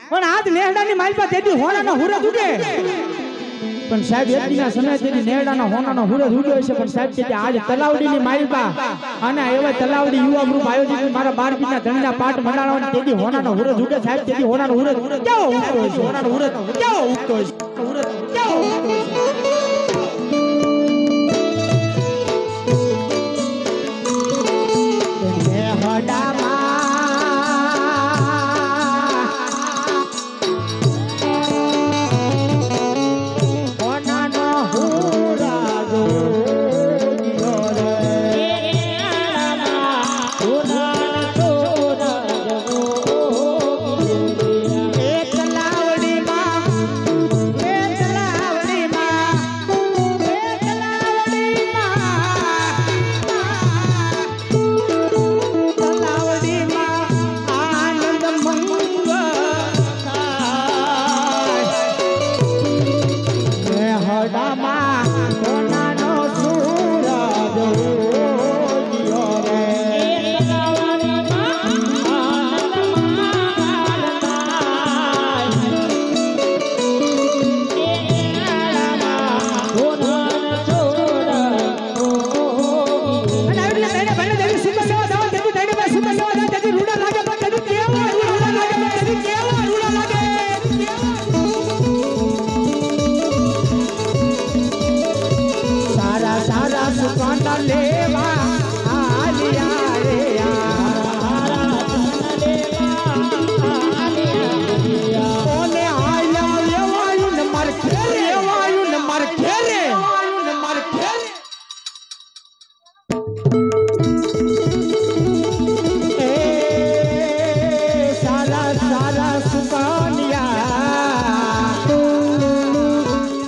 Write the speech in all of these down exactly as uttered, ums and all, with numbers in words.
પણ આજ નેહડાની માલપા તેથી હોનાનો હુરજ ઉગે પણ સાહેબ એટલીના સમય તેથી નેહડાનો હોનાનો હુરજ ઉગ્યો છે પણ સાહેબ તેથી આજ તલાવડીની માલપા અને એવા તલાવડી યુવા ગ્રુપ આયોજિત મારા બારપીના ધણીના પાઠ મંડાળાનો તેથી હોનાનો હુરજ ઉગે સાહેબ તેથી હોનાનો હુરજ કેવો ઉગતો હોય છે હોનાનો હુરજ કેવો ઉગતો હોય છે હુરજ કેવો ઉગતો હોય છે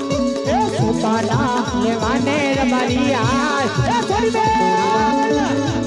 Maria,